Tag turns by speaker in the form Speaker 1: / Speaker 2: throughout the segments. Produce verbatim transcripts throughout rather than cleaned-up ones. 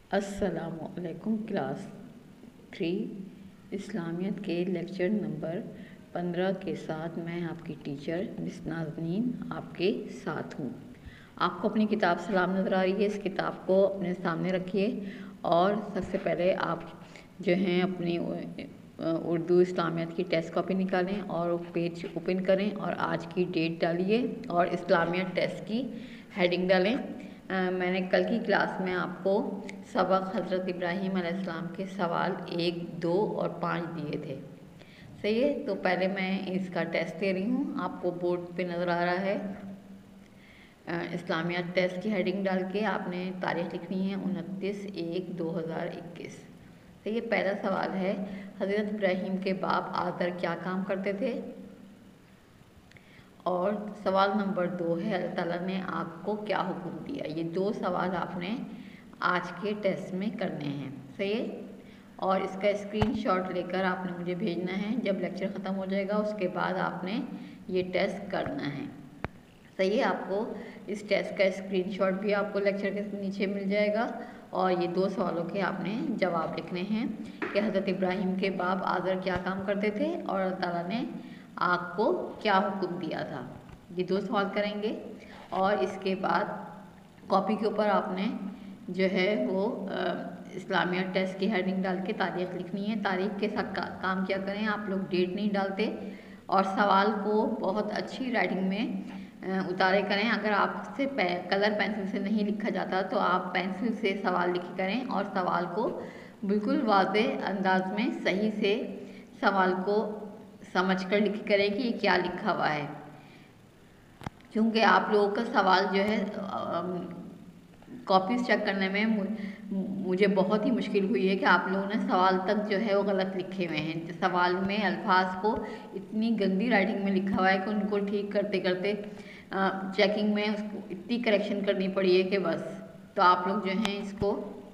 Speaker 1: अस्सलामुअलैकुम class three इस्लामियत के lecture number पंद्रह के साथ मैं आपकी टीचर मिस नाज़नीन आपके साथ हूँ। आपको अपनी किताब सलाम नज़र आ रही है। इस किताब को अपने सामने रखिए और सबसे पहले आप जो हैं अपनी उर्दू इस्लामियत की टेस्ट कॉपी निकालें और पेज ओपन करें और आज की डेट डालिए और इस्लामियत टेस्ट की हेडिंग डालें। आ, मैंने कल की क्लास में आपको सबक हज़रत इब्राहीम अलैहिस्सलाम के सवाल एक दो और पाँच दिए थे। सही है, तो पहले मैं इसका टेस्ट दे रही हूँ। आपको बोर्ड पे नज़र आ रहा है। इस्लामियत टेस्ट की हेडिंग डाल के आपने तारीख लिखनी है उनतीस एक दो हज़ार इक्कीस। सही है, पहला सवाल है हज़रत इब्राहीम के बाप आज़र क्या काम करते थे। और सवाल नंबर दो है अल्लाह ताला ने आग को क्या हुक्म दिया। ये दो सवाल आपने आज के टेस्ट में करने हैं। सही है, और इसका स्क्रीनशॉट लेकर आपने मुझे भेजना है। जब लेक्चर ख़त्म हो जाएगा उसके बाद आपने ये टेस्ट करना है। सही है, आपको इस टेस्ट का स्क्रीनशॉट भी आपको लेक्चर के नीचे मिल जाएगा और ये दो सवालों के आपने जवाब लिखने हैं कि हज़रत इब्राहीम के बाप आज़र क्या काम करते थे और अल्लाह ताला ने आग को क्या हुक्म दिया था। ये दो सवाल करेंगे और इसके बाद कॉपी के ऊपर आपने जो है वो इस्लामियत टेस्ट की हेडिंग डाल के तारीख लिखनी है। तारीख के साथ का, काम क्या करें, आप लोग डेट नहीं डालते और सवाल को बहुत अच्छी राइटिंग में उतारे करें। अगर आपसे पे, कलर पेंसिल से नहीं लिखा जाता तो आप पेंसिल से सवाल लिखी करें और सवाल को बिल्कुल वाज़ेह अंदाज में सही से सवाल को समझ कर लिखी करें कि ये क्या लिखा हुआ है, क्योंकि आप लोगों का सवाल जो है कॉपीज़ चेक करने में मुझे बहुत ही मुश्किल हुई है कि आप लोगों ने सवाल तक जो है वो गलत लिखे हुए हैं। सवाल में अल्फाज को इतनी गंदी राइटिंग में लिखा हुआ है कि उनको ठीक करते करते चेकिंग में उसको इतनी करेक्शन करनी पड़ी है कि बस। तो आप लोग जो हैं इसको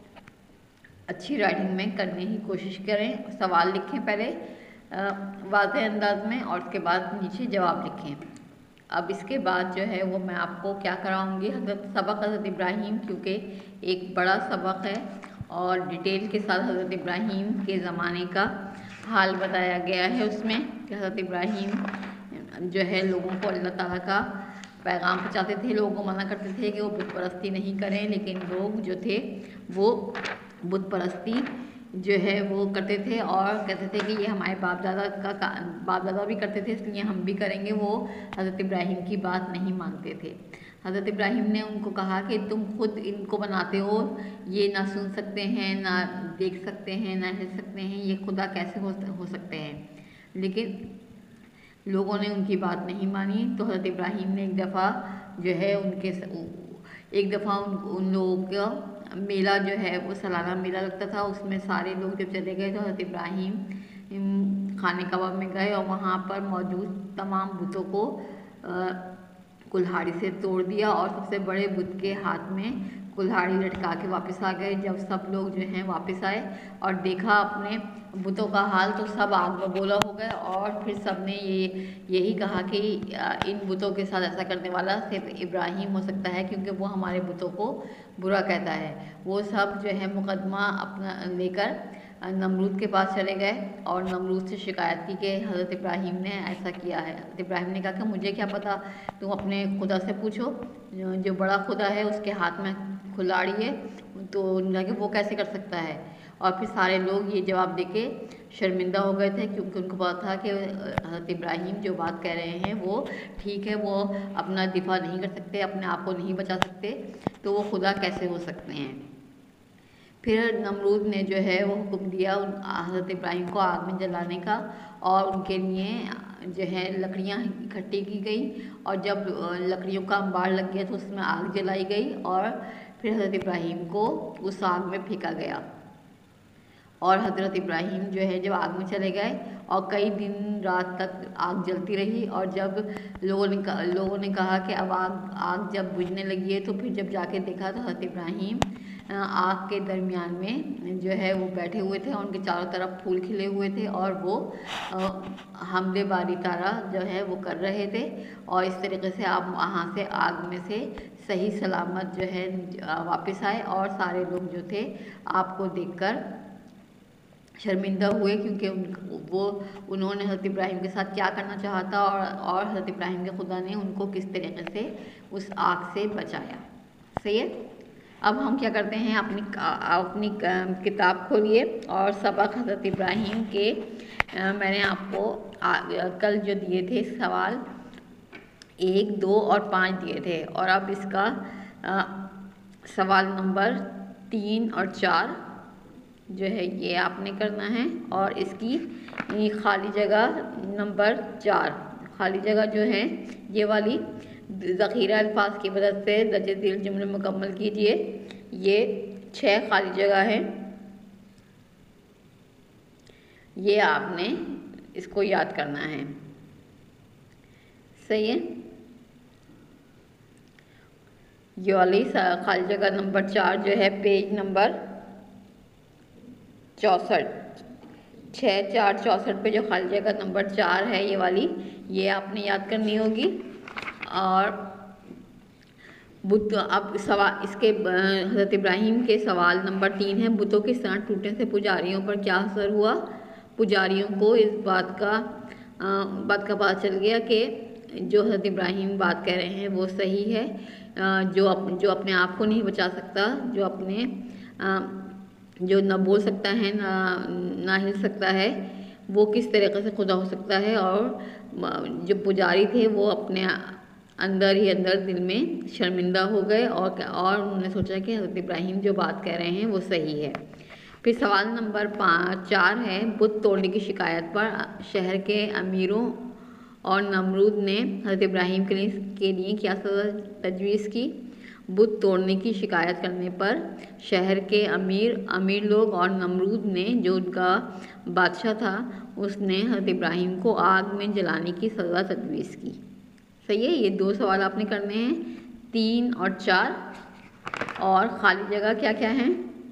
Speaker 1: अच्छी राइटिंग में करने की कोशिश करें। सवाल लिखें पहले वाज़ेह अंदाज में और उसके बाद नीचे जवाब लिखें। अब इसके बाद जो है वो मैं आपको क्या कराऊंगी, हज़रत सबक हज़रत इब्राहीम, क्योंकि एक बड़ा सबक है और डिटेल के साथ हज़रत इब्राहीम के ज़माने का हाल बताया गया है उसमें कि हज़रत इब्राहीम जो है लोगों को अल्लाह ताला का पैगाम पहुँचाते थे। लोगों को मना करते थे कि वो बुत परस्ती नहीं करें, लेकिन लोग जो थे वो बुत परस्ती जो है वो करते थे और कहते थे कि ये हमारे बाप दादा का बाप दादा भी करते थे इसलिए हम भी करेंगे। वो हज़रत इब्राहीम की बात नहीं मानते थे। हज़रत इब्राहीम ने उनको कहा कि तुम खुद इनको बनाते हो, ये ना सुन सकते हैं, ना देख सकते हैं, ना हिल सकते हैं, ये खुदा कैसे हो हो सकते हैं। लेकिन लोगों ने उनकी बात नहीं मानी। तो हज़रत इब्राहीम ने एक दफ़ा जो है उनके एक दफ़ा उन, उन लोगों का मेला जो है वो सालाना मेला लगता था, उसमें सारे लोग जब चले गए तो हज़रत इब्राहीम खाने कबाब में गए और वहाँ पर मौजूद तमाम बुतों को कुल्हाड़ी से तोड़ दिया और सबसे बड़े बुत के हाथ में कुल्हाड़ी लटका के वापस आ गए। जब सब लोग जो हैं वापस आए और देखा अपने बुतों का हाल तो सब आग बबूला हो गए और फिर सब ने ये यही कहा कि इन बुतों के साथ ऐसा करने वाला सिर्फ इब्राहीम हो सकता है, क्योंकि वो हमारे बुतों को बुरा कहता है। वो सब जो है मुकदमा अपना लेकर नमरूद के पास चले गए और नमरूद से शिकायत की कि हज़रत इब्राहीम ने ऐसा किया है। हज़रत इब्राहीम ने कहा कि मुझे क्या पता, तुम अपने खुदा से पूछो, जो बड़ा खुदा है उसके हाथ में कुल्हाड़ी है तो उन्होंने कहा कि वो कैसे कर सकता है। और फिर सारे लोग ये जवाब देके शर्मिंदा हो गए थे, क्योंकि उनको पता था कि हज़रत इब्राहीम जो बात कह रहे हैं वो ठीक है, वो अपना दिफा नहीं कर सकते, अपने आप को नहीं बचा सकते, तो वो खुदा कैसे हो सकते हैं। फिर नमरूद ने जो है वो हुक्म दिया हज़रत इब्राहीम को आग में जलाने का और उनके लिए जो है लकड़ियाँ इकट्ठी की गई और जब लकड़ियों का अंबार लग गया तो उसमें आग जलाई गई और फिर हज़रत इब्राहीम को उस आग में फेंका गया। और हज़रत इब्राहीम जो है जब आग में चले गए और कई दिन रात तक आग जलती रही और जब लोगों ने लोगों ने कहा कि अब आग आग जब बुझने लगी है तो फिर जब जाके देखा तो हज़रत इब्राहीम आग के दरमियान में जो है वो बैठे हुए थे और उनके चारों तरफ फूल खिले हुए थे और वो हमले बारी तारा जो है वो कर रहे थे और इस तरीके से आप वहाँ से आग में से सही सलामत जो है वापस आए और सारे लोग जो थे आपको देखकर शर्मिंदा हुए, क्योंकि उन वो उन्होंने हज़रत इब्राहीम के साथ क्या करना चाहा था और और हज़रत इब्राहीम के खुदा ने उनको किस तरीके से उस आग से बचाया। सही है। अब हम क्या करते हैं, अपनी अपनी किताब खोलिए और सबक हज़रत इब्राहीम के आ, मैंने आपको आ, कल जो दिए थे सवाल एक दो और पाँच दिए थे, और अब इसका आ, सवाल नंबर तीन और चार जो है ये आपने करना है, और इसकी खाली जगह नंबर चार खाली जगह जो है ये वाली ज़ख़ीरा अल्फाज की मदद से दर्ज झील जुमले मुकम्मल कीजिए। ये छः खाली जगह है, ये आपने इसको याद करना है। सही है। ये वाली खाली जगह नंबर चार जो है पेज नंबर चौंसठ, छः चार चौंसठ पे जो खाली जगह नंबर चार है ये वाली, ये आपने याद करनी होगी। और बुत अब सवाल इसके हज़रत इब्राहीम के सवाल नंबर तीन है, बुतों के साथ टूटने से पुजारियों पर क्या असर हुआ। पुजारियों को इस बात का आ, बात का पता चल गया कि जो हज़रत इब्राहीम बात कह रहे हैं वो सही है। आ, जो अप, जो अपने आप को नहीं बचा सकता, जो अपने आ, जो न बोल सकता है ना ना हिल सकता है, वो किस तरीके से खुदा हो सकता है। और जो पुजारी थे वो अपने अंदर ही अंदर दिल में शर्मिंदा हो गए और और उन्होंने सोचा कि हज़रत इब्राहीम जो बात कह रहे हैं वो सही है। फिर सवाल नंबर पाँच चार है, बुत तोड़ने की शिकायत पर शहर के अमीरों और नमरूद ने हज़रत इब्राहीम के लिए के लिए क्या सज़ा तजवीज़ की। बुत तोड़ने की शिकायत करने पर शहर के अमीर अमीर लोग और नमरूद ने, जो उनका बादशाह था, उसने हज़रत इब्राहीम को आग में जलाने की सज़ा तजवीज़ की। सही है। ये दो सवाल आपने करने हैं, तीन और चार। और ख़ाली जगह क्या क्या है।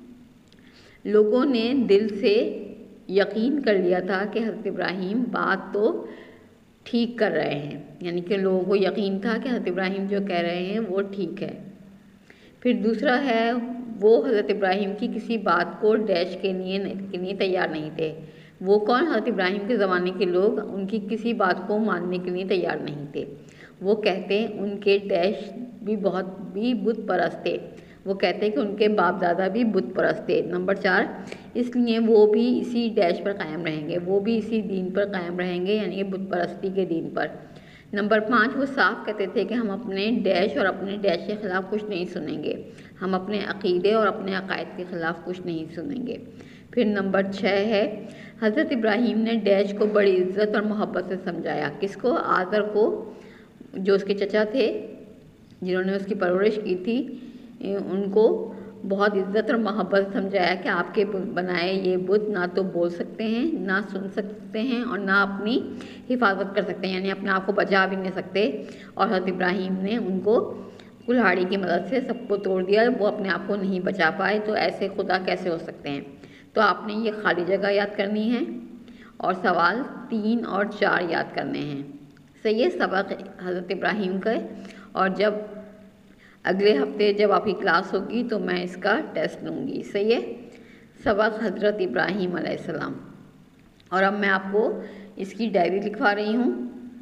Speaker 1: लोगों ने दिल से यकीन कर लिया था कि हज़रत इब्राहीम बात तो ठीक कर रहे हैं, यानी कि लोगों को यकीन था कि हज़रत इब्राहीम जो कह रहे हैं वो ठीक है। फिर दूसरा है, वो हज़रत इब्राहीम की किसी बात को डैश के लिए के लिए तैयार नहीं थे। वो कौन? हज़रत इब्राहीम के ज़माने के लोग उनकी किसी बात को मानने के लिए तैयार नहीं थे। वो कहते उनके डैश भी बहुत भी बुत परस्त थे। वो कहते कि उनके बाप दादा भी बुत परस्त थे। नंबर चार, इसलिए वो भी इसी डैश पर कायम रहेंगे, वो भी इसी दीन पर कायम रहेंगे, यानी कि बुत परस्ती के दीन पर। नंबर पाँच, वो साफ कहते थे कि हम अपने डैश और अपने डैश के ख़िलाफ़ कुछ नहीं सुनेंगे, हम अपने अक़ीदे और अपने अक़ायद के ख़िलाफ़ कुछ नहीं सुनेंगे। फिर नंबर छः है, हज़रत इब्राहीम ने डैश को बड़ी इज़्ज़त और मोहब्बत से समझाया। किसको? आज़र को, जो उसके चचा थे जिन्होंने उसकी परवरिश की थी, उनको बहुत इज़्ज़त और मोहब्बत समझाया कि आपके बनाए ये बुत ना तो बोल सकते हैं, ना सुन सकते हैं, और ना अपनी हिफाजत कर सकते हैं, यानी अपने आप को बचा भी नहीं सकते। और हज़रत इब्राहीम ने उनको कुल्हाड़ी की मदद से सबको तोड़ दिया, वो अपने आप को नहीं बचा पाए, तो ऐसे खुदा कैसे हो सकते हैं। तो आपने ये खाली जगह याद करनी है और सवाल तीन और चार याद करने हैं। सही है। सबक हज़रत इब्राहीम का। और जब अगले हफ्ते जब आपकी क्लास होगी तो मैं इसका टेस्ट लूँगी। सही है। सबक हज़रत इब्राहीम अलैहिस्सलाम। और अब मैं आपको इसकी डायरी लिखवा रही हूँ।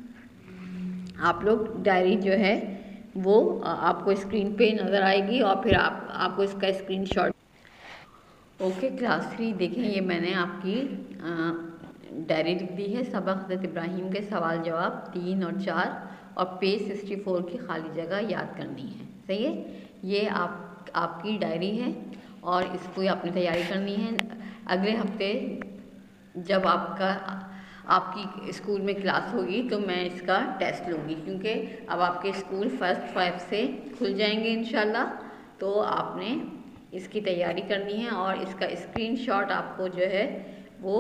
Speaker 1: आप लोग डायरी जो है वो आपको स्क्रीन पे नज़र आएगी और फिर आप आपको इसका स्क्रीनशॉट। ओके क्लास थ्री, देखें ये मैंने आपकी डायरी लिख दी है। सबक हज़रत इब्राहीम के सवाल जवाब तीन और चार और पेज सिक्सटी फोर की खाली जगह याद करनी है। सही है। ये आप आपकी डायरी है और इसको आपने तैयारी करनी है। अगले हफ्ते जब आपका आपकी स्कूल में क्लास होगी तो मैं इसका टेस्ट लूँगी, क्योंकि अब आपके स्कूल फर्स्ट फाइव से खुल जाएंगे इंशाल्लाह। तो आपने इसकी तैयारी करनी है और इसका स्क्रीनशॉट आपको जो है वो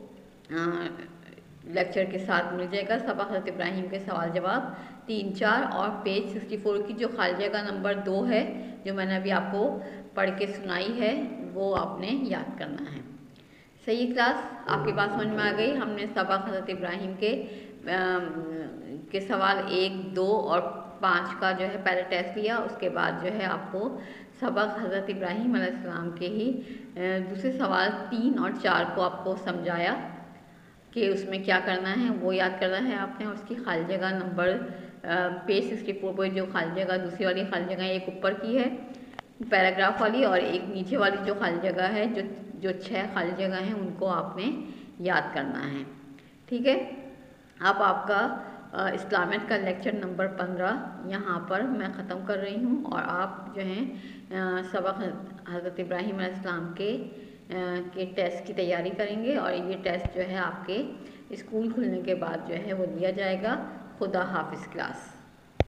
Speaker 1: लेक्चर के साथ मिल जाएगा। सबक हज़रत इब्राहीम के सवाल जवाब तीन चार और पेज सिक्सटी फोर की जो खाली जगह नंबर दो है, जो मैंने अभी आपको पढ़ के सुनाई है, वो आपने याद करना है। सही क्लास, आपकी बात समझ में आ गई। हमने सबक हज़रत इब्राहीम के आ, के सवाल एक दो और पाँच का जो है पहले टेस्ट लिया, उसके बाद जो है आपको सबक हज़रत इब्राहीम अलैहिस्सलाम के ही दूसरे सवाल तीन और चार को आपको समझाया कि उसमें क्या करना है, वो याद करना है आपने। और उसकी खाली जगह नंबर पेज सिक्सटी फोर पर जो खाली जगह, दूसरी वाली खाली जगह एक ऊपर की है पैराग्राफ वाली, और एक नीचे वाली जो खाली जगह है, जो जो छह खाली जगह हैं उनको आपने याद करना है। ठीक है, अब आपका इस्लामियत का लेक्चर नंबर पंद्रह यहाँ पर मैं ख़त्म कर रही हूँ, और आप जो हैं सबक हज़रत इब्राहीम अलैहिस्सलाम के के टेस्ट की तैयारी करेंगे, और ये टेस्ट जो है आपके स्कूल खुलने के बाद जो है वो दिया जाएगा। खुदा हाफिज़ क्लास।